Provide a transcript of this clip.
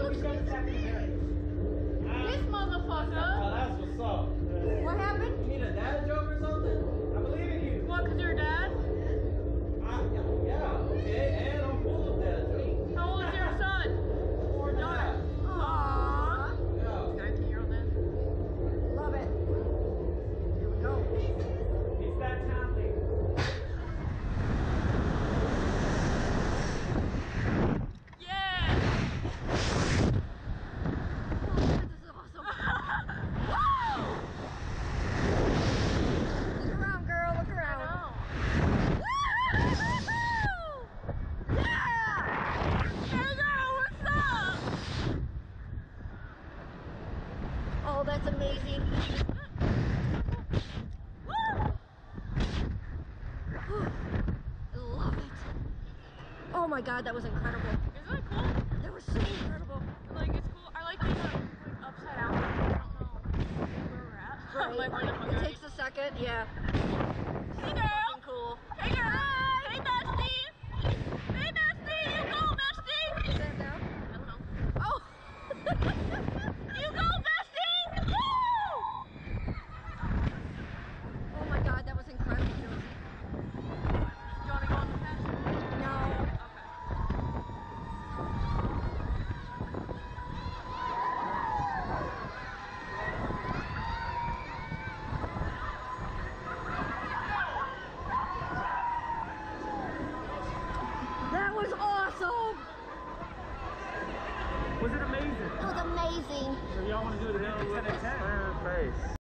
This motherfucker. Oh, that's what's up. What happened? You need a dad joke or something? I believe in you. What, because you're a dad? Yeah, okay. And I'm full of dad jokes. How old is your son? Or daughter? Aww. Yeah. 19-year-old man. Love it. Here we go. It's that time thing. Yeah. Oh, this is awesome. Woo! Look around, girl. Look I around. know. Woo! Yeah! Hey girl, what's up? Oh, that's amazing. Woo! I love it. Oh my God, that was incredible. Isn't that cool? That was so incredible. Like, it's cool. I like being like upside down. I don't know where we're at. Like, we're in the It Hungary. takes a second, yeah. Hey girl. Fucking cool. Hey girl. Hey bestie. Hey bestie. You go bestie. Is that down? I don't know. Oh! You go bestie. Woo! Oh my God, that was incredible, Josie. Do you want to go on the patch? No. Okay. That was awesome! Was it amazing? It was amazing. So y'all want to do it again? 10 and 10.